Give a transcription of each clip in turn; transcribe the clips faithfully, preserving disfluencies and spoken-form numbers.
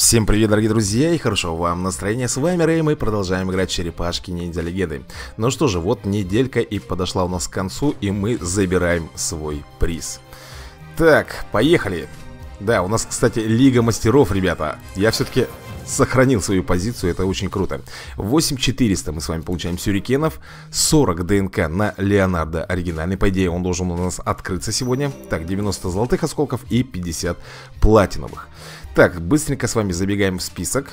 Всем привет, дорогие друзья, и хорошо вам настроения. С вами Рэй, мы продолжаем играть в черепашки ниндзя легенды. Ну что же, вот неделька и подошла у нас к концу, и мы забираем свой приз. Так, поехали. Да, у нас, кстати, Лига мастеров, ребята. Я все-таки сохранил свою позицию, это очень круто. восемь четыреста мы с вами получаем сюрикенов, сорок ДНК на Леонардо оригинальный. По идее, он должен у нас открыться сегодня. Так, девяносто золотых осколков и пятьдесят платиновых. Так, быстренько с вами забегаем в список.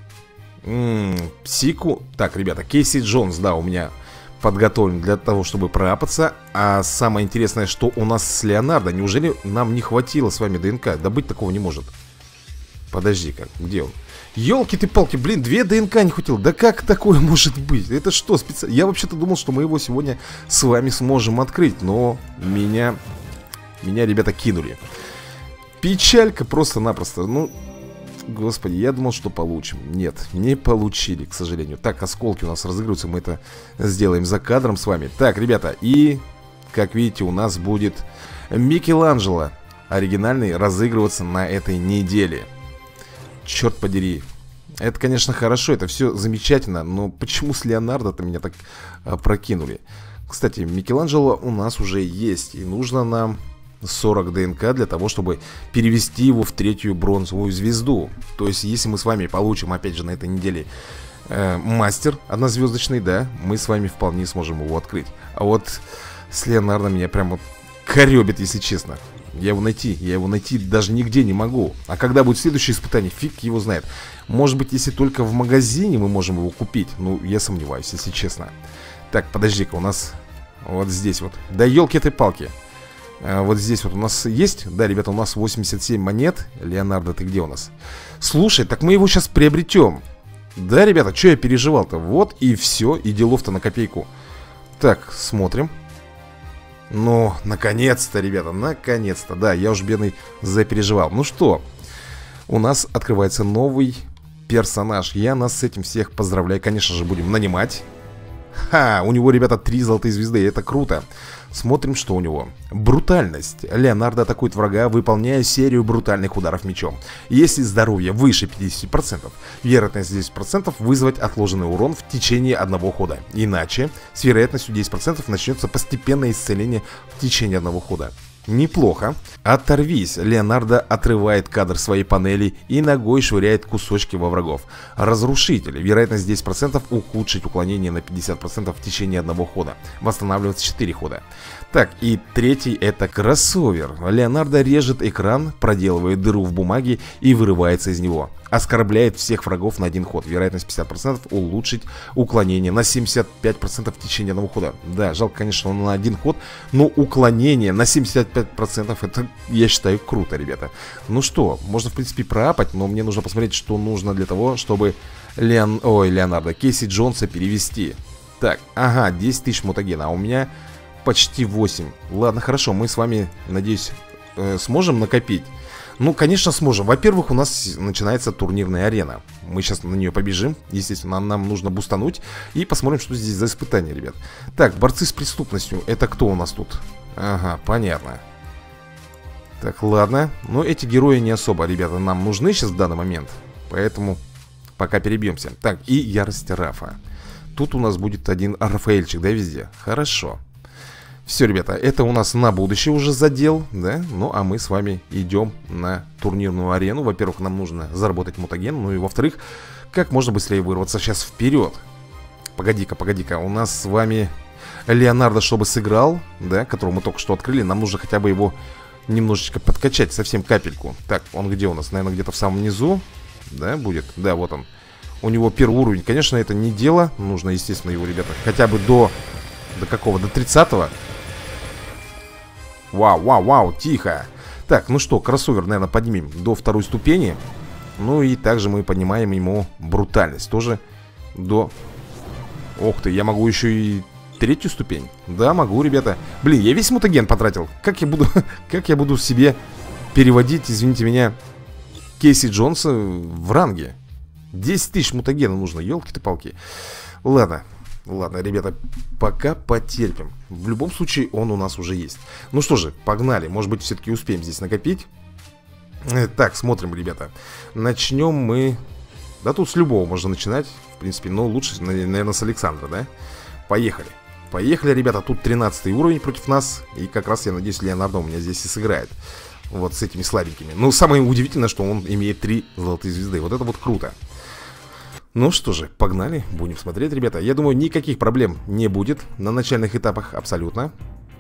М-м, Псику. Так, ребята, Кейси Джонс, да, у меня подготовлен для того, чтобы проапаться. А самое интересное, что у нас с Леонардо. Неужели нам не хватило с вами ДНК? Да быть такого не может. Подожди-ка, где он? Ёлки ты палки, блин, две ДНК не хватило. Да как такое может быть? Это что, специально? Я вообще-то думал, что мы его сегодня с вами сможем открыть. Но меня, меня ребята кинули. Печалька просто-напросто. Ну, господи, я думал, что получим. Нет, не получили, к сожалению. Так, осколки у нас разыгрываются. Мы это сделаем за кадром с вами. Так, ребята, и, как видите, у нас будет Микеланджело оригинальный разыгрываться на этой неделе. Черт подери. Это, конечно, хорошо, это все замечательно. Но почему с Леонардо-то меня так а, прокинули? Кстати, Микеланджело у нас уже есть. И нужно нам сорок ДНК для того, чтобы перевести его в третью бронзовую звезду. То есть, если мы с вами получим, опять же, на этой неделе э, мастер однозвездочный, да, мы с вами вполне сможем его открыть. А вот с Леонардо меня прямо коребит, если честно. Я его найти, я его найти даже нигде не могу. А когда будет следующее испытание, фиг его знает. Может быть, если только в магазине мы можем его купить. Ну, я сомневаюсь, если честно. Так, подожди-ка, у нас вот здесь вот. Да елки-ты-палки. А вот здесь вот у нас есть. Да, ребята, у нас восемьдесят семь монет. Леонардо, ты где у нас? Слушай, так мы его сейчас приобретем. Да, ребята, что я переживал-то? Вот и все, и делов-то на копейку. Так, смотрим. Ну, наконец-то, ребята, наконец-то. Да, я уж, бедный, запереживал. Ну что, у нас открывается новый персонаж. Я нас с этим всех поздравляю. Конечно же, будем нанимать. Ха, у него, ребята, три золотые звезды. Это круто. Смотрим, что у него. Брутальность. Леонардо атакует врага, выполняя серию брутальных ударов мечом. Если здоровье выше пятидесяти процентов, вероятность десять процентов вызвать отложенный урон в течение одного хода. Иначе, с вероятностью десять процентов начнется постепенное исцеление в течение одного хода. Неплохо. Оторвись. Леонардо отрывает кадр своей панели и ногой швыряет кусочки во врагов. Разрушитель. Вероятность десять процентов ухудшить уклонение на пятьдесят процентов в течение одного хода. Восстанавливается четыре хода. Так, и третий это кроссовер. Леонардо режет экран, проделывает дыру в бумаге и вырывается из него. Оскорбляет всех врагов на один ход. Вероятность пятьдесят процентов улучшить уклонение на семьдесят пять процентов в течение одного хода. Да, жалко, конечно, он на один ход, но уклонение на семьдесят пять процентов это, я считаю, круто, ребята. Ну что, можно, в принципе, проапать, но мне нужно посмотреть, что нужно для того, чтобы Леон... Ой, Леонардо, Кейси Джонса перевести. Так, ага, десять тысяч мутагена, а у меня почти восемь. Ладно, хорошо, мы с вами, надеюсь, э, сможем накопить. Ну, конечно, сможем. Во-первых, у нас начинается турнирная арена. Мы сейчас на нее побежим. Естественно, нам, нам нужно бустануть. И посмотрим, что здесь за испытание, ребят. Так, борцы с преступностью. Это кто у нас тут? Ага, понятно. Так, ладно. Но эти герои не особо, ребята, нам нужны сейчас в данный момент. Поэтому пока перебьемся. Так, и ярость Рафа. Тут у нас будет один Рафаэльчик, да, везде? Хорошо. Все, ребята, это у нас на будущее уже задел, да? Ну, а мы с вами идем на турнирную арену. Во-первых, нам нужно заработать мутаген. Ну и во-вторых, как можно быстрее вырваться сейчас вперед. Погоди-ка, погоди-ка, у нас с вами Леонардо, чтобы сыграл, да, которого мы только что открыли. Нам нужно хотя бы его немножечко подкачать, совсем капельку. Так, он где у нас? Наверное, где-то в самом низу, да, будет? Да, вот он. У него первый уровень. Конечно, это не дело. Нужно, естественно, его, ребята, хотя бы до... До какого? До тридцатого? Вау, вау, вау, тихо. Так, ну что, кроссовер, наверное, поднимем до второй ступени. Ну и также мы поднимаем ему брутальность. Тоже до... Ох ты, я могу еще и третью ступень. Да, могу, ребята. Блин, я весь мутаген потратил. Как я буду, как я буду себе переводить, извините меня, Кейси Джонса в ранге? десять тысяч мутагена нужно, елки-ты-палки. Ладно. Ладно, ребята, пока потерпим. В любом случае, он у нас уже есть. Ну что же, погнали. Может быть, все-таки успеем здесь накопить. Э, Так, смотрим, ребята. Начнем мы... Да тут с любого можно начинать, в принципе. Но лучше, наверное, с Александра, да? Поехали. Поехали, ребята. Тут тринадцатый уровень против нас. И как раз, я надеюсь, Леонардо у меня здесь и сыграет. Вот с этими слабенькими. Ну, самое удивительное, что он имеет три золотые звезды. Вот это вот круто. Ну что же, погнали. Будем смотреть, ребята. Я думаю, никаких проблем не будет на начальных этапах абсолютно.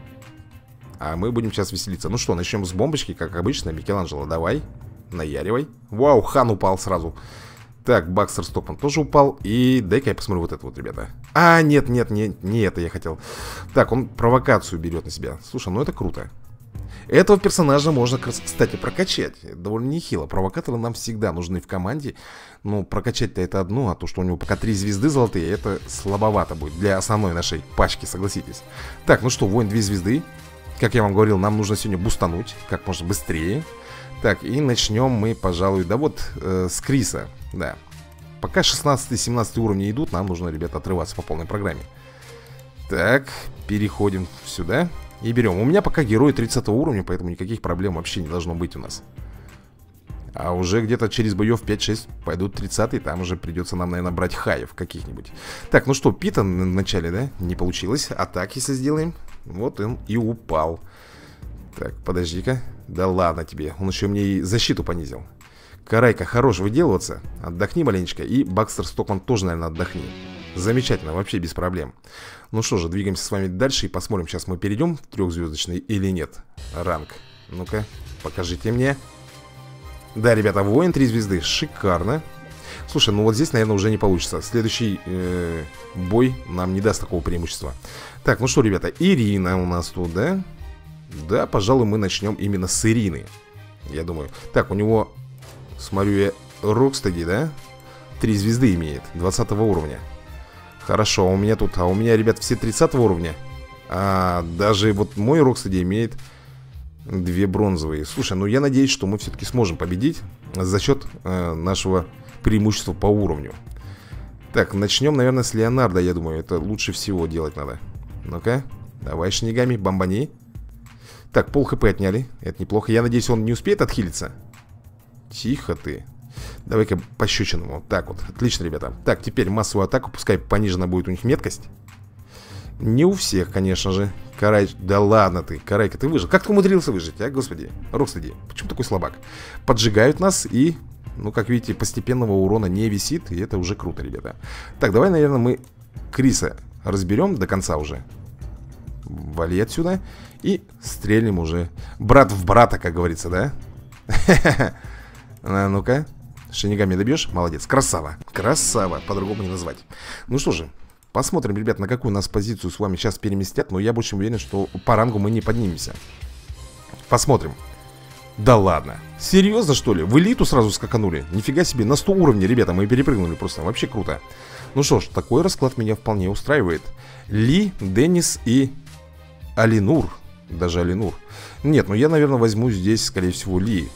А мы будем сейчас веселиться. Ну что, начнем с бомбочки, как обычно. Микеланджело, давай, наяривай. Вау, Хан упал сразу. Так, Бакстер Стокман тоже упал. И дай-ка я посмотрю вот это вот, ребята. А, нет, нет, не, не это я хотел. Так, он провокацию берет на себя. Слушай, ну это круто. Этого персонажа можно, кстати, прокачать. Довольно нехило. Провокаторы нам всегда нужны в команде. Ну, прокачать-то это одно. А то, что у него пока три звезды золотые, это слабовато будет для основной нашей пачки, согласитесь. Так, ну что, воин две звезды. Как я вам говорил, нам нужно сегодня бустануть как можно быстрее. Так, и начнем мы, пожалуй, да вот э, с Криса. Да. Пока шестнадцатый-семнадцатый уровни идут, нам нужно, ребята, отрываться по полной программе. Так, переходим сюда и берем. У меня пока герой тридцатого уровня, поэтому никаких проблем вообще не должно быть у нас. А уже где-то через боев пять-шесть пойдут тридцатые. Там уже придется нам, наверное, брать хаев каких-нибудь. Так, ну что, Пита в начале, да? Не получилось. Атак, если сделаем. Вот он и упал. Так, подожди-ка. Да ладно тебе. Он еще мне и защиту понизил. Карайка, хорош выделываться. Отдохни маленечко. И Бакстер Стокман тоже, наверное, отдохни. Замечательно, вообще без проблем. Ну что же, двигаемся с вами дальше и посмотрим, сейчас мы перейдем в трехзвездочный или нет. Ранг. Ну-ка, покажите мне. Да, ребята, воин три звезды. Шикарно. Слушай, ну вот здесь, наверное, уже не получится. Следующий э, бой нам не даст такого преимущества. Так, ну что, ребята, Ирина у нас тут, да? Да, пожалуй, мы начнем именно с Ирины, я думаю. Так, у него, смотрю я, Рокстеди, да? Три звезды имеет, двадцатого уровня. Хорошо, а у меня тут, а у меня, ребят, все тридцатого уровня. А даже вот мой Рокстеди имеет две бронзовые. Слушай, ну я надеюсь, что мы все-таки сможем победить за счет э, нашего преимущества по уровню. Так, начнем, наверное, с Леонардо, я думаю. Это лучше всего делать надо. Ну-ка, давай, Шинигами, бомбани. Так, пол хп отняли, это неплохо. Я надеюсь, он не успеет отхилиться. Тихо ты. Давай-ка пощечиному, вот так вот. Отлично, ребята. Так, теперь массовую атаку, пускай понижена будет у них меткость. Не у всех, конечно же. Карай, да ладно ты, Карайка, ты выжил. Как ты умудрился выжить, а, господи? Рокстеди, почему такой слабак? Поджигают нас и, ну, как видите, постепенного урона не висит. И это уже круто, ребята. Так, давай, наверное, мы Криса разберем до конца уже. Вали отсюда. И стрельнем уже. Брат в брата, как говорится, да? А, ну-ка. Шинигами добьешь? Молодец, красава. Красава, по-другому не назвать. Ну что же, посмотрим, ребят, на какую нас позицию с вами сейчас переместят. Но я больше уверен, что по рангу мы не поднимемся. Посмотрим. Да ладно, серьезно, что ли? В элиту сразу скаканули? Нифига себе, на сто уровней, ребята, мы перепрыгнули просто. Вообще круто. Ну что ж, такой расклад меня вполне устраивает. Ли, Деннис и Алинур. Даже Алинур. Нет, ну я, наверное, возьму здесь, скорее всего, Ли.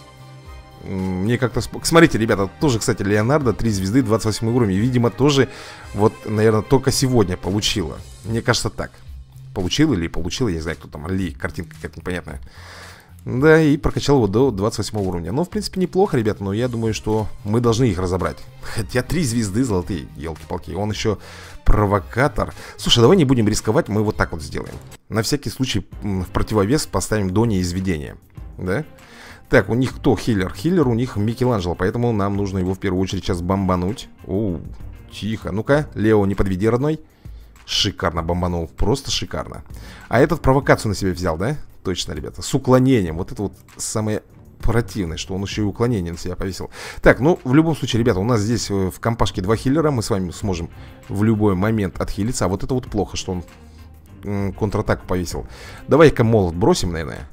Мне как-то... Смотрите, ребята, тоже, кстати, Леонардо, три звезды, двадцать восьмой уровень. Видимо, тоже, вот, наверное, только сегодня получила. Мне кажется, так. Получил или получила, я не знаю, кто там. Ли, картинка какая-то непонятная. Да, и прокачал его до двадцать восьмого уровня. Ну, в принципе, неплохо, ребята, но я думаю, что мы должны их разобрать. Хотя три звезды золотые, елки-палки. Он еще провокатор. Слушай, давай не будем рисковать, мы вот так вот сделаем. На всякий случай в противовес поставим Дони из видения. Да? Так, у них кто хиллер? Хиллер у них Микеланджело, поэтому нам нужно его в первую очередь сейчас бомбануть. Оу, тихо. Ну-ка, Лео, не подведи, родной. Шикарно бомбанул, просто шикарно. А этот провокацию на себя взял, да? Точно, ребята, с уклонением. Вот это вот самое противное, что он еще и уклонение на себя повесил. Так, ну, в любом случае, ребята, у нас здесь в компашке два хиллера. Мы с вами сможем в любой момент отхилиться. А вот это вот плохо, что он контратаку повесил. Давай-ка молот бросим, наверное.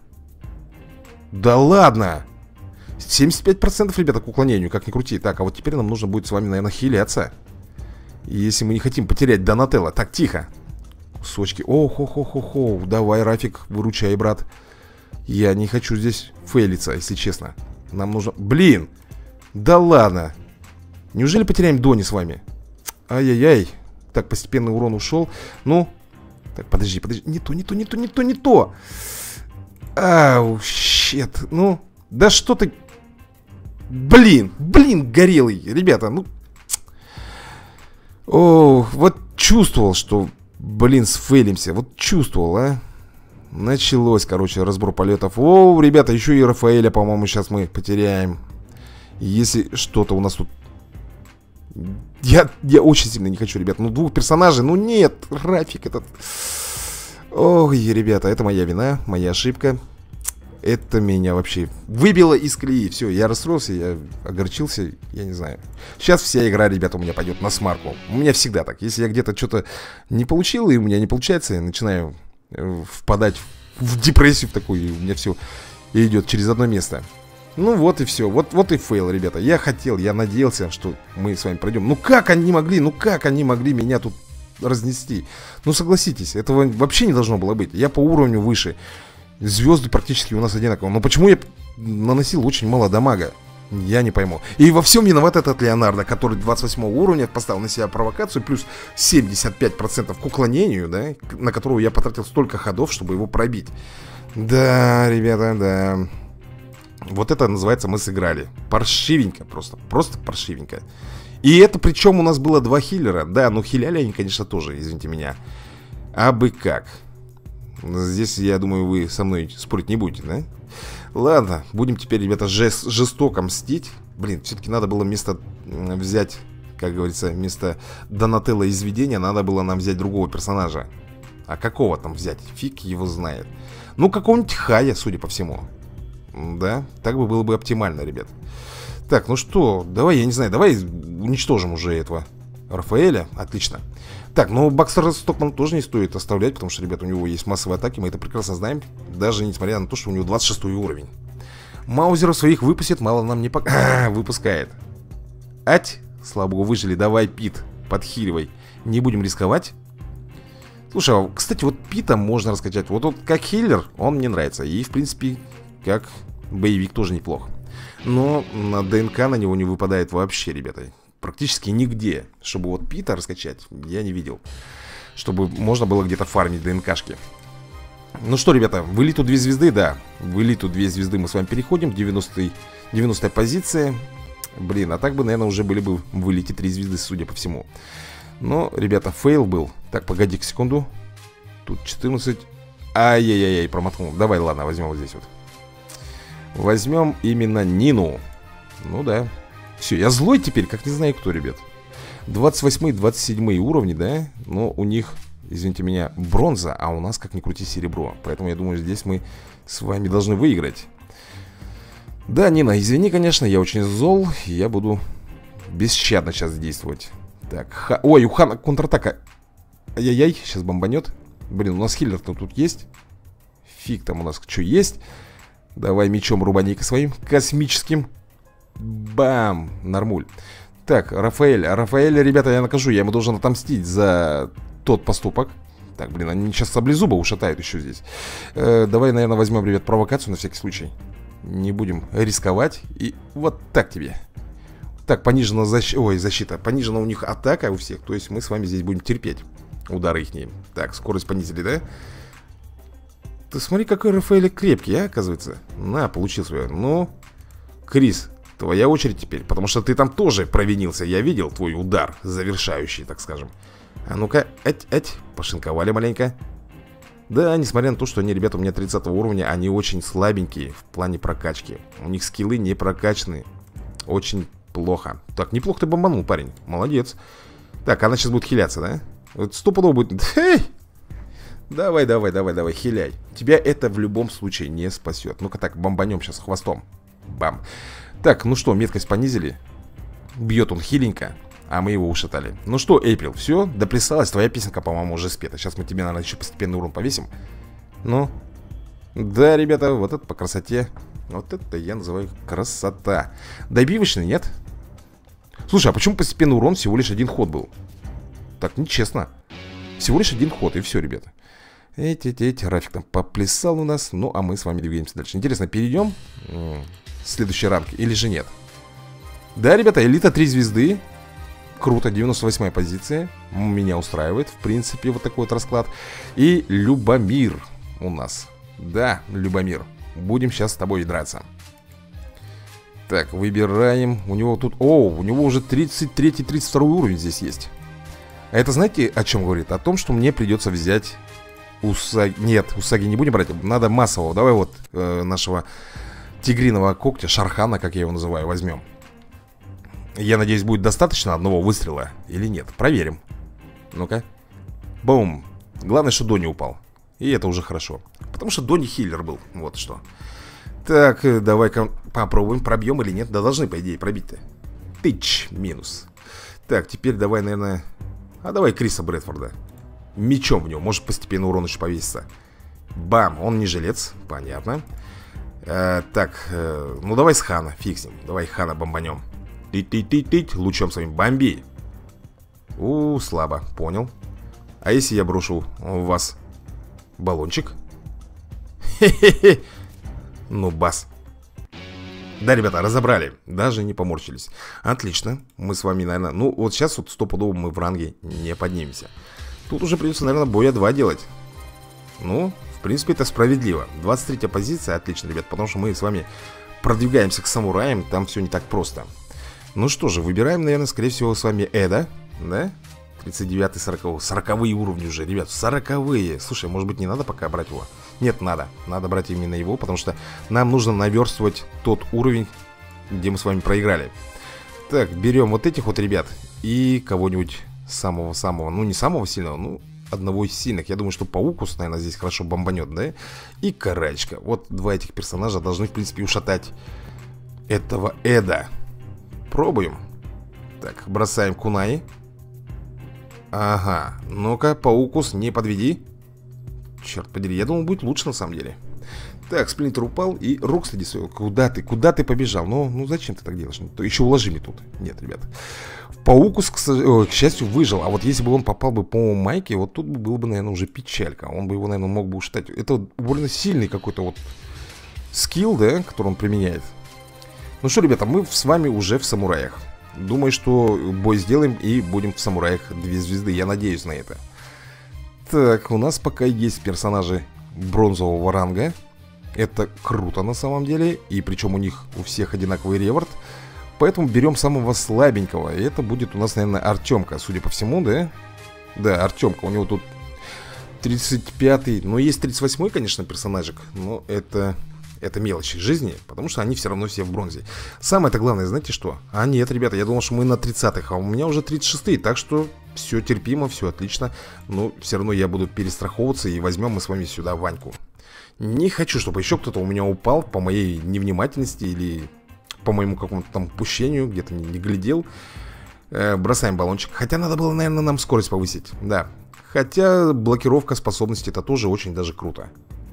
Да ладно! семьдесят пять процентов, ребята, к уклонению, как ни крути. Так, а вот теперь нам нужно будет с вами, наверное, хиляться. Если мы не хотим потерять Донателло. Так, тихо. Кусочки. Ох-ох-ох-ох. Давай, Рафик, выручай, брат. Я не хочу здесь фейлиться, если честно. Нам нужно... Блин! Да ладно! Неужели потеряем Дони с вами? Ай-яй-яй. Так, постепенный урон ушел. Ну... Так, подожди, подожди. Не то, не то, не то, не то, не то. Ау, щет. Ну... Да что ты... Блин, блин, горелый. Ребята, ну... О, вот чувствовал, что, блин, сфейлимся. Вот чувствовал, а. Началось, короче, разбор полетов. О, ребята, еще и Рафаэля, по-моему, сейчас мы потеряем. Если что-то у нас тут... Я, я очень сильно не хочу, ребят. Ну, двух персонажей, ну нет, Рафик этот... Ой, ребята, это моя вина, моя ошибка. Это меня вообще выбило из колеи. Все, я расстроился, я огорчился, я не знаю. Сейчас вся игра, ребята, у меня пойдет на смарку. У меня всегда так. Если я где-то что-то не получил, и у меня не получается, я начинаю впадать в депрессию в такую, и у меня все идет через одно место. Ну вот и все, вот, вот и фейл, ребята. Я хотел, я надеялся, что мы с вами пройдем. Ну как они могли, ну как они могли меня тут разнести? Ну согласитесь, этого вообще не должно было быть. Я по уровню выше. Звезды практически у нас одинаковые. Но почему я наносил очень мало дамага? Я не пойму. И во всем виноват этот Леонардо, который двадцать восьмого уровня поставил на себя провокацию, плюс семьдесят пять процентов к уклонению, да, на которого я потратил столько ходов, чтобы его пробить. Да, ребята, да. Вот это называется мы сыграли. Паршивенько просто, просто паршивенько. И это причем у нас было два хиллера. Да, ну хиляли они, конечно, тоже, извините меня. А бы как. Здесь, я думаю, вы со мной спорить не будете, да? Ладно, будем теперь, ребята, жест, жестоко мстить. Блин, все-таки надо было вместо взять, как говорится, вместо Донателло из видения, надо было нам взять другого персонажа. А какого там взять? Фиг его знает. Ну, какого-нибудь Хая, судя по всему. Да, так бы было бы оптимально, ребят. Так, ну что, давай, я не знаю, давай уничтожим уже этого Рафаэля. Отлично. Так, ну Бакстера Стокман тоже не стоит оставлять, потому что, ребят, у него есть массовые атаки, мы это прекрасно знаем. Даже несмотря на то, что у него двадцать шестой уровень. Маузеров своих выпустит, мало нам не пока... выпускает. Ать, слава богу, выжили, давай, Пит, подхиливай. Не будем рисковать. Слушай, а, кстати, вот Пита можно раскачать. Вот он как хиллер, он мне нравится. И, в принципе, как боевик тоже неплох. Но на ДНК на него не выпадает вообще, ребята. Практически нигде. Чтобы вот Пита раскачать, я не видел. Чтобы можно было где-то фармить ДНКшки. Ну что, ребята, в элиту две звезды, да. В элиту две звезды мы с вами переходим. девяностая позиция. Блин, а так бы, наверное, уже были бы в элите три звезды, судя по всему. Но, ребята, фейл был. Так, погоди-ка секунду. Тут четырнадцать. Ай-яй-яй, промотнул. Давай, ладно, возьмем вот здесь вот. Возьмем именно Нину. Ну да. Все, я злой теперь, как не знаю кто, ребят. двадцать восьмой, двадцать седьмой уровни, да? Но у них, извините меня, бронза, а у нас, как ни крути, серебро. Поэтому я думаю, здесь мы с вами должны выиграть. Да, Нина, извини, конечно, я очень зол. Я буду бесщадно сейчас действовать. Так, ха... ой, у Хана контратака. Ай-яй-яй, сейчас бомбанет. Блин, у нас хиллер-то тут есть. Фиг там у нас что есть. Давай мечом рубани-ка своим космическим. Бам! Нормуль. Так, Рафаэль. Рафаэля, ребята, я накажу. Я ему должен отомстить за тот поступок. Так, блин, они сейчас саблезуба ушатают еще здесь. э, Давай, наверное, возьмем, ребят, провокацию на всякий случай. Не будем рисковать. И вот так тебе. Так, понижена защ... Ой, защита. Понижена у них атака у всех. То есть мы с вами здесь будем терпеть удары их. Так, скорость понизили, да? Ты смотри, какой Рафаэль крепкий, а, оказывается. На, получил свое. Ну, Крис, твоя очередь теперь. Потому что ты там тоже провинился. Я видел твой удар, завершающий, так скажем. А ну-ка, эть-эть, пошинковали маленько. Да, несмотря на то, что они, ребята, у меня тридцатого уровня, они очень слабенькие в плане прокачки. У них скиллы не прокачаны. Очень плохо. Так, неплохо ты бомбанул, парень. Молодец. Так, она сейчас будет хиляться, да? Вот стопудово будет... Эй! Давай, давай, давай, давай, хиляй. Тебя это в любом случае не спасет. Ну-ка так, бомбанем сейчас хвостом. Бам. Так, ну что, меткость понизили. Бьет он хиленько, а мы его ушатали. Ну что, Эйприл, все, доплясалась. Твоя песенка, по-моему, уже спета. Сейчас мы тебе, наверное, еще постепенный урон повесим. Ну, да, ребята, вот это по красоте. Вот это я называю красота. Добивочный, нет? Слушай, а почему постепенный урон всего лишь один ход был? Так, нечестно. Всего лишь один ход, и все, ребята. Эти-эти, Рафик там поплясал у нас. Ну, а мы с вами двигаемся дальше. Интересно, перейдем в следующий ранг или же нет? Да, ребята, элита три звезды. Круто, девяносто восьмая позиция. Меня устраивает, в принципе, вот такой вот расклад. И Любомир у нас. Да, Любомир. Будем сейчас с тобой драться. Так, выбираем. У него тут... О, у него уже тридцать третий, тридцать второй уровень здесь есть. А это знаете, о чем говорит? О том, что мне придется взять Усаги... Нет, Усаги не будем брать. Надо массового. Давай вот э, нашего тигриного когтя, Шархана, как я его называю, возьмем. Я надеюсь, будет достаточно одного выстрела или нет. Проверим. Ну-ка. Бум. Главное, что Донни упал. И это уже хорошо. Потому что Донни хиллер был. Вот что. Так, давай-ка попробуем, пробьем или нет. Да должны, по идее, пробить-то. Тыч, минус. Так, теперь давай, наверное... А давай Криса Брэдфорда. Мечом в него, может постепенно урон еще повесится. Бам, он не жилец, понятно. а, Так, э, ну давай с Хана, фиг с ним. Давай Хана бомбанем. Тыть-тыть-тыть-тыть, лучом своим бомби. У, слабо, понял. А если я брошу в вас баллончик? Хе-хе-хе. Ну, бас. Да, ребята, разобрали. Даже не поморщились. Отлично. Мы с вами, наверное... Ну, вот сейчас вот стопудово мы в ранге не поднимемся. Тут уже придется, наверное, боя два делать. Ну, в принципе, это справедливо. двадцать третья позиция, отлично, ребят. Потому что мы с вами продвигаемся к самураям. Там все не так просто. Ну что же, выбираем, наверное, скорее всего, с вами Эда. Да? тридцать девятый, сороковой. сороковые уровни уже, ребят. сороковые. Слушай, может быть, не надо пока брать его? Нет, надо. Надо брать именно его, потому что нам нужно наверстывать тот уровень, где мы с вами проиграли. Так, берем вот этих вот ребят и кого-нибудь самого-самого, ну не самого сильного, ну одного из сильных. Я думаю, что Паукус, наверное, здесь хорошо бомбанет, да? И Карачка. Вот два этих персонажа должны, в принципе, ушатать этого Эда. Пробуем. Так, бросаем кунаи. Ага, ну-ка, Паукус, не подведи. Черт подери, я думал, будет лучше на самом деле. Так, Сплинтер упал и Рокстеди. Куда ты, куда ты побежал? Ну, ну зачем ты так делаешь? То еще уложи мне тут. Нет, ребят. Паукус, к, к счастью, выжил. А вот если бы он попал бы по Майке, вот тут бы было бы, наверное, уже печалька. Он бы его, наверное, мог бы ушатать. Это довольно сильный какой-то вот скилл, да, который он применяет. Ну что, ребята, мы с вами уже в самураях. Думаю, что бой сделаем и будем в самураях две звезды. Я надеюсь на это. Так, у нас пока есть персонажи бронзового ранга. Это круто на самом деле. И причем у них у всех одинаковый реворд. Поэтому берем самого слабенького. И это будет у нас, наверное, Артемка. Судя по всему, да? Да, Артемка. У него тут тридцать пятый. Ну, есть тридцать восьмой, конечно, персонажик. Но это... Это мелочи жизни, потому что они все равно все в бронзе. Самое-то главное, знаете что? А нет, ребята, я думал, что мы на тридцатых, а у меня уже тридцать шестые. Так что все терпимо, все отлично. Но все равно я буду перестраховываться. И возьмем мы с вами сюда Ваньку. Не хочу, чтобы еще кто-то у меня упал по моей невнимательности или по моему какому-то там упущению. Где-то не, не глядел. э, Бросаем баллончик. Хотя надо было, наверное, нам скорость повысить. Да. Хотя блокировка способности это тоже очень даже круто.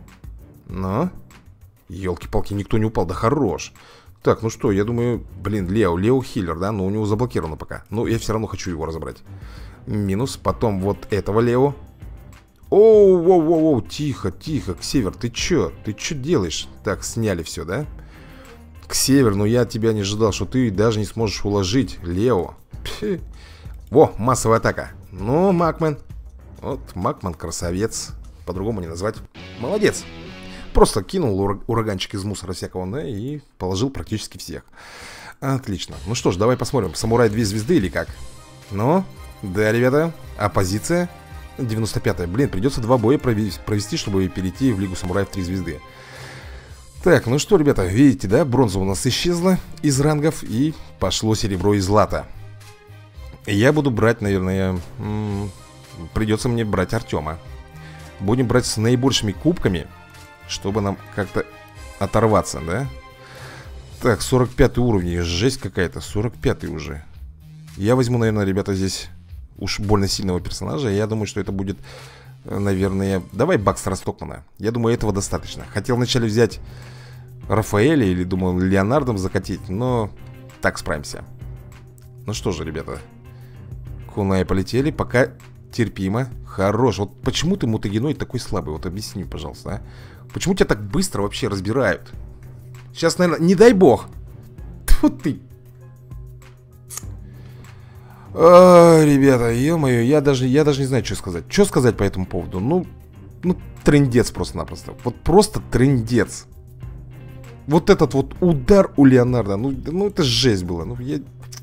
Но... Елки-палки, никто не упал, да хорош. Так, ну что, я думаю, блин, Лео, Лео хиллер, да, но у него заблокировано пока. Но я все равно хочу его разобрать. Минус, потом вот этого Лео. Оу, воу, воу, воу, тихо, тихо, Ксевер, ты че? Ты че делаешь? Так, сняли все, да? Ксевер, ну я от тебя не ожидал, что ты даже не сможешь уложить Лео. Пфи. Во, массовая атака. Ну, Макмен. Вот, Макмен красавец. По-другому не назвать. Молодец. Просто кинул ура ураганчик из мусора всякого, да, и положил практически всех. Отлично. Ну что ж, давай посмотрим. Самурай две звезды или как? Ну, да, ребята. Оппозиция девяносто пятая. Блин, придется два боя провести, чтобы перейти в Лигу Самураев три звезды. Так, ну что, ребята, видите, да, бронза у нас исчезла из рангов и пошло серебро и злато. Я буду брать, наверное, придется мне брать Артема. Будем брать с наибольшими кубками, чтобы нам как-то оторваться, да? Так, сорок пятый уровень, жесть какая-то, сорок пятый уже. Я возьму, наверное, ребята, здесь уж больно сильного персонажа. Я думаю, что это будет, наверное... Давай Бакстера Стокмана. Я думаю, этого достаточно. Хотел вначале взять Рафаэля или, думал, Леонардом закатить, но так справимся. Ну что же, ребята, кунаи полетели, пока терпимо. Хорош. Вот почему ты, мутагеноид, такой слабый? Вот объясни, пожалуйста, а? Почему тебя так быстро вообще разбирают? Сейчас, наверное, не дай бог. Тьфу ты. О, ребята, ё-моё, я даже, я даже не знаю, что сказать. Что сказать по этому поводу? Ну, ну, трындец просто-напросто. Вот просто трындец. вот этот вот удар у Леонардо. Ну, ну это жесть было. Ну, я...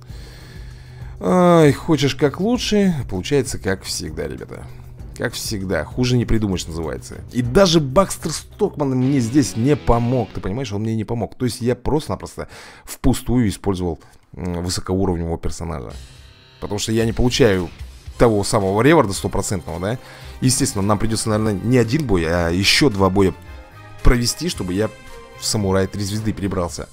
Ай, хочешь как лучше, получается как всегда, ребята. Как всегда, хуже не придумаешь, называется. И даже Бакстер Стокман мне здесь не помог. Ты понимаешь, он мне не помог. То есть я просто-напросто впустую использовал высокоуровневого персонажа. Потому что я не получаю того самого реварда стопроцентного, да. Естественно, нам придется, наверное, не один бой, а еще два боя провести, чтобы я в самурай три звезды перебрался.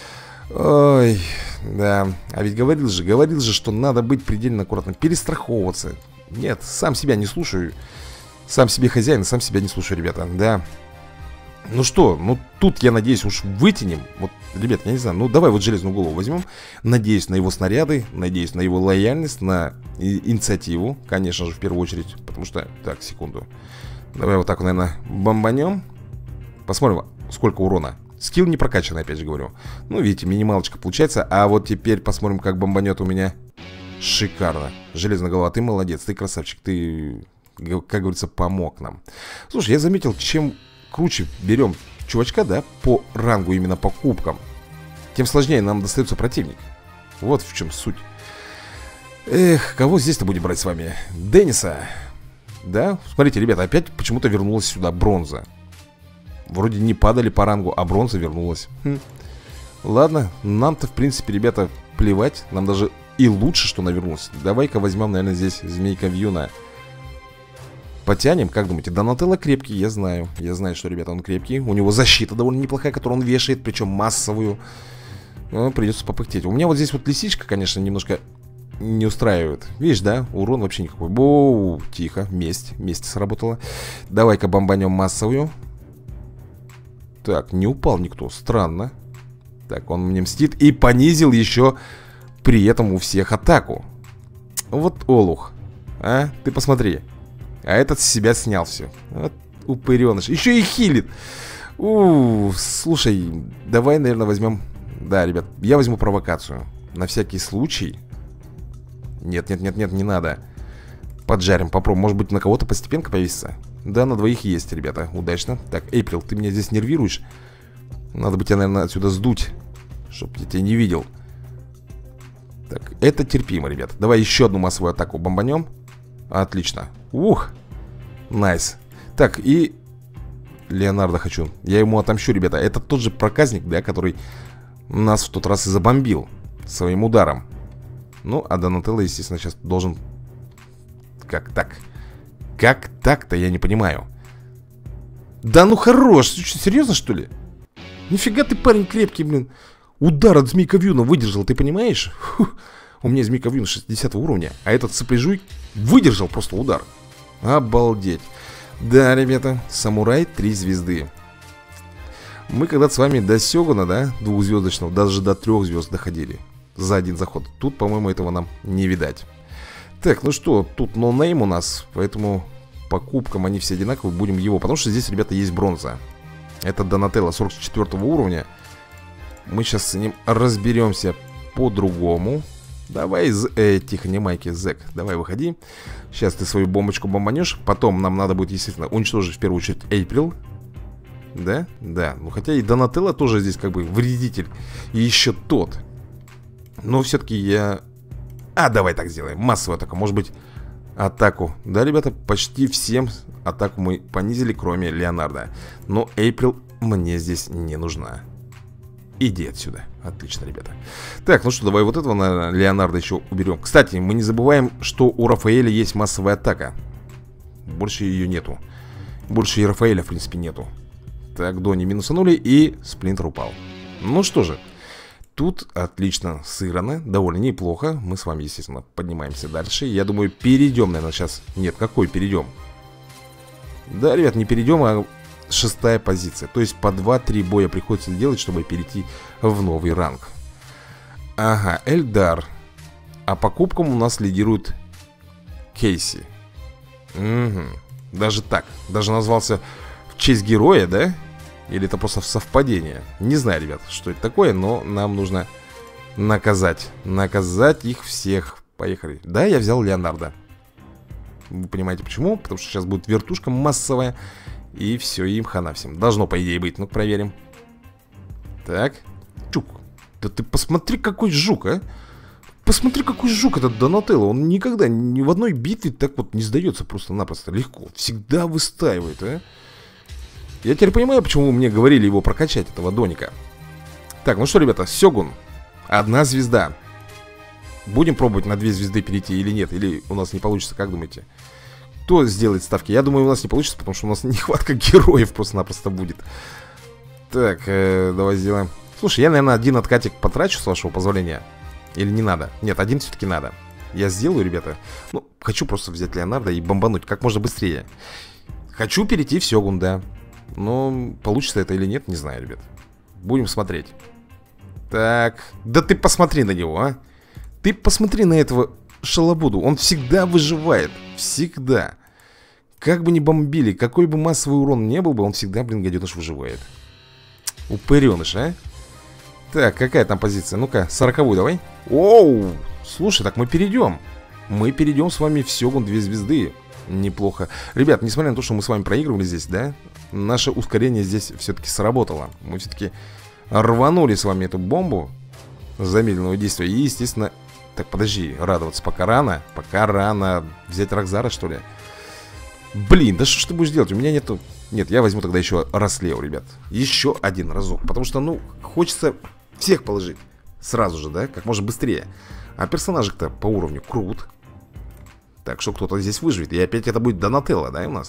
Ой, да. А ведь говорил же, говорил же, что надо быть предельно аккуратным, перестраховываться. Нет, сам себя не слушаю. Сам себе хозяин, сам себя не слушаю, ребята, да. Ну что, ну тут, я надеюсь, уж вытянем. Вот, ребят, я не знаю, ну давай вот железную голову возьмем. Надеюсь на его снаряды, надеюсь на его лояльность, на инициативу, конечно же, в первую очередь. Потому что, так, секунду. Давай вот так, наверное, бомбанем. Посмотрим, сколько урона. Скилл не прокачанный, опять же говорю. Ну, видите, минималочка получается. А вот теперь посмотрим, как бомбанет у меня. Шикарно. Железная голова, ты молодец, ты красавчик. Ты, как говорится, помог нам. Слушай, я заметил, чем круче берем чувачка, да, по рангу, именно по кубкам, тем сложнее нам достается противник. Вот в чем суть. Эх, кого здесь-то будем брать с вами? Денниса. Да, смотрите, ребята, опять почему-то вернулась сюда бронза. Вроде не падали по рангу, а бронза вернулась. Хм. Ладно, нам-то, в принципе, ребята, плевать. Нам даже и лучше, что она вернулась. Давай-ка возьмем, наверное, здесь змейка Вьюна. Потянем, как думаете? Донателло крепкий, я знаю. Я знаю, что, ребята, он крепкий. У него защита довольно неплохая, которую он вешает, причем массовую. Ну, придется попыхтеть. У меня вот здесь вот лисичка, конечно, немножко не устраивает. Видишь, да? Урон вообще никакой. Боу, тихо, месть. Месть сработала. Давай-ка бомбанем массовую. Так, не упал никто, странно. Так, он мне мстит и понизил еще при этом у всех атаку. Вот олух. А, ты посмотри. А этот с себя снял все. Вот упыреныш. Еще и хилит. У, слушай, давай, наверное, возьмем... Да, ребят, я возьму провокацию. На всякий случай. Нет, нет, нет, нет, не надо. Поджарим, попробуем. Может быть, на кого-то постепенно повесится. Да, на двоих есть, ребята, удачно. Так, Эйприл, ты меня здесь нервируешь. Надо бы тебя, наверное, отсюда сдуть, чтоб я тебя не видел. Так, это терпимо, ребята. Давай еще одну массовую атаку бомбанем. Отлично. Ух, найс. Так, и Леонардо хочу. Я ему отомщу, ребята. Это тот же проказник, да, который нас в тот раз и забомбил своим ударом. Ну, а Донателло, естественно, сейчас должен... Как так? Как так-то, я не понимаю. Да ну хорош, ты что, серьезно, что ли? Нифига ты, парень, крепкий, блин. Удар от Змейка Вьюна выдержал, ты понимаешь? Фух. У меня Змейка Вьюна шестидесятого уровня, а этот сопляжуй выдержал просто удар. Обалдеть. Да, ребята, самурай три звезды. Мы когда-то с вами до Сёгуна, да, двухзвездочного, даже до трех звезд доходили за один заход. Тут, по-моему, этого нам не видать. Так, ну что, тут ноунейм у нас, поэтому по кубкам они все одинаковые, будем его. Потому что здесь, ребята, есть бронза. Это Донателло сорок четвёртого уровня. Мы сейчас с ним разберемся по-другому. Давай, э, тихо, не майки, зэк, давай выходи. Сейчас ты свою бомбочку бомбанешь. Потом нам надо будет, естественно, уничтожить в первую очередь Эйприл. Да? Да, ну хотя и Донателло тоже здесь как бы вредитель. И еще тот. Но все-таки я... А, давай так сделаем, массовую атаку, может быть, атаку. Да, ребята, почти всем атаку мы понизили, кроме Леонардо. Но Эйприл мне здесь не нужна. Иди отсюда. Отлично, ребята. Так, ну что, давай вот этого на Леонардо еще уберем. Кстати, мы не забываем, что у Рафаэля есть массовая атака. Больше ее нету. Больше и Рафаэля, в принципе, нету. Так, Дони минусанули, и Сплинтер упал. Ну что же, тут отлично сыграно, довольно неплохо. Мы с вами, естественно, поднимаемся дальше. Я думаю, перейдем, наверное, сейчас. Нет, какой перейдем? Да, ребят, не перейдем, а шестая позиция. То есть по два-три боя приходится делать, чтобы перейти в новый ранг. Ага, Эльдар. А по кубкам у нас лидирует Кейси. Угу. Даже так, даже назвался в честь героя, да? Или это просто совпадение? Не знаю, ребят, что это такое, но нам нужно наказать. Наказать их всех. Поехали. Да, я взял Леонардо. Вы понимаете почему? Потому что сейчас будет вертушка массовая. И все, им хана всем. Должно, по идее, быть. Ну-ка, проверим. Так, чук. Да ты посмотри, какой жук, а. Посмотри, какой жук этот Донателло. Он никогда ни в одной битве так вот не сдается просто-напросто легко. Всегда выстаивает, а. Я теперь понимаю, почему вы мне говорили его прокачать, этого Доника. Так, ну что, ребята, Сёгун. Одна звезда. Будем пробовать на две звезды перейти или нет? Или у нас не получится, как думаете? Кто сделает ставки? Я думаю, у нас не получится, потому что у нас нехватка героев просто-напросто будет. Так, э, давай сделаем. Слушай, я, наверное, один откатик потрачу, с вашего позволения. Или не надо? Нет, один все-таки надо. Я сделаю, ребята. Ну, хочу просто взять Леонардо и бомбануть как можно быстрее. Хочу перейти в Сёгун, да. Но получится это или нет, не знаю, ребят. Будем смотреть. Так, да ты посмотри на него, а. Ты посмотри на этого шалобуду. Он всегда выживает. Всегда. Как бы ни бомбили, какой бы массовый урон не был бы, он всегда, блин, гаденыш, выживает. Упыреныш, а. Так, какая там позиция? Ну-ка, сороковую давай. Оу, слушай, так мы перейдем. Мы перейдем с вами в Сёгун две звезды. Неплохо. Ребят, несмотря на то, что мы с вами проигрывали здесь, да, наше ускорение здесь все-таки сработало. Мы все-таки рванули с вами эту бомбу замедленного действия. И, естественно... Так, подожди, радоваться пока рано. Пока рано. Взять Рокзара, что ли? Блин, да что ж ты будешь делать? У меня нету... Нет, я возьму тогда еще Рослео, ребят. Еще один разок. Потому что, ну, хочется всех положить сразу же, да? Как можно быстрее. А персонажик-то по уровню крут. Так, что кто-то здесь выживет. И опять это будет Донателло, да, у нас?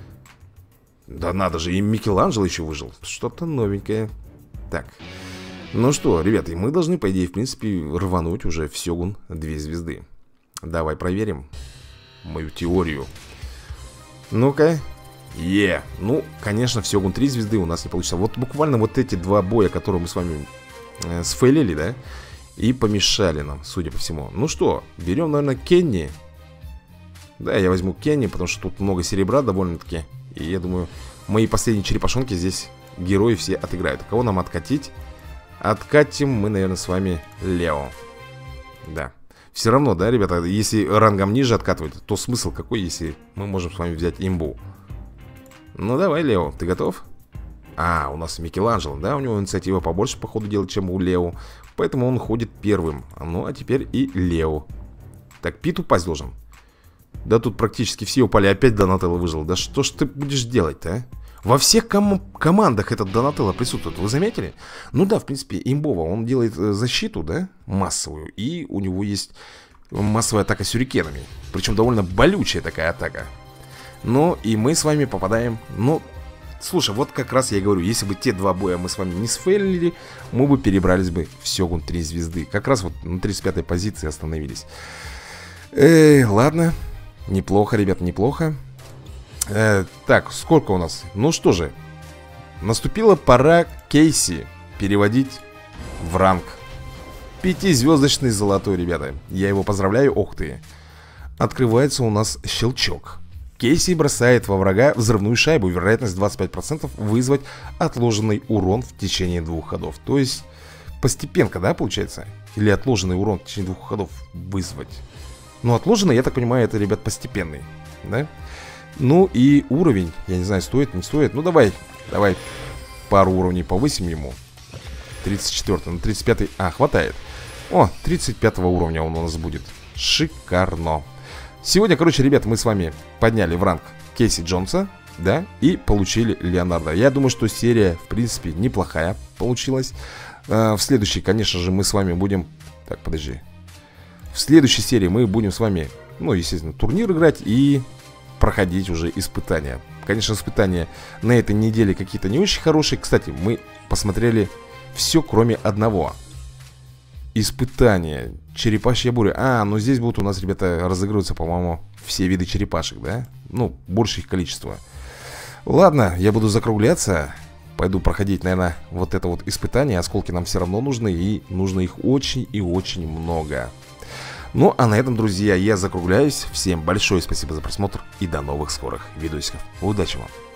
Да надо же, и Микеланджело еще выжил. Что-то новенькое. Так. Ну что, ребята, мы должны, по идее, в принципе, рвануть уже в Сёгун две звезды. Давай проверим мою теорию. Ну-ка. Е, ну, конечно, в Сёгун три звезды у нас не получится. Вот буквально вот эти два боя, которые мы с вами э, сфейлили, да, и помешали нам, судя по всему. Ну что, берем, наверное, Кенни. Да, я возьму Кенни, потому что тут много серебра довольно-таки. И я думаю, мои последние черепашонки здесь герои все отыграют. Кого нам откатить? Откатим мы, наверное, с вами Лео. Да. Все равно, да, ребята, если рангом ниже откатывать, то смысл какой, если мы можем с вами взять имбу? Ну давай, Лео, ты готов? А, у нас Микеланджело, да, у него инициатива побольше, по ходу дела, чем у Лео. Поэтому он ходит первым. Ну, а теперь и Лео. Так, Пит упасть должен. Да тут практически все упали, опять Донателло выжил. Да что ж ты будешь делать-то, а? Во всех ком командах этот Донателло присутствует, вы заметили? Ну да, в принципе, имбово. Он делает защиту, да, массовую. И у него есть массовая атака сюрикенами. Причем довольно болючая такая атака. Ну, и мы с вами попадаем... Ну, слушай, вот как раз я и говорю, если бы те два боя мы с вами не сфейлили, мы бы перебрались бы в Сёгун три звезды. Как раз вот на тридцать пятой позиции остановились. Эй, ладно. Неплохо, ребят, неплохо. Э, так, сколько у нас? Ну что же, наступила пора Кейси переводить в ранг пятизвездочный золотой, ребята. Я его поздравляю, ох ты. Открывается у нас щелчок. Кейси бросает во врага взрывную шайбу. Вероятность двадцать пять процентов вызвать отложенный урон в течение двух ходов. То есть постепенка, да, получается? Или отложенный урон в течение двух ходов вызвать? Ну, отложенный, я так понимаю, это, ребят, постепенный, да? Ну и уровень, я не знаю, стоит, не стоит. Ну давай, давай пару уровней повысим ему. тридцать четвёртый, на тридцать пятый, а, хватает. О, тридцать пятого уровня он у нас будет. Шикарно. Сегодня, короче, ребят, мы с вами подняли в ранг Кейси Джонса, да, и получили Леонардо. Я думаю, что серия, в принципе, неплохая получилась. В следующей, конечно же, мы с вами будем... Так, подожди. В следующей серии мы будем с вами, ну, естественно, турнир играть и... проходить уже испытания. Конечно, испытания на этой неделе какие-то не очень хорошие. Кстати, мы посмотрели все, кроме одного. Испытания. Черепашья буря. А, ну здесь будут у нас, ребята, разыгрываться, по-моему, все виды черепашек, да? Ну, больше их количество. Ладно, я буду закругляться. Пойду проходить, наверное, вот это вот испытание. Осколки нам все равно нужны, и нужно их очень и очень много. Ну, а на этом, друзья, я закругляюсь. Всем большое спасибо за просмотр и до новых скорых видосиков. Удачи вам!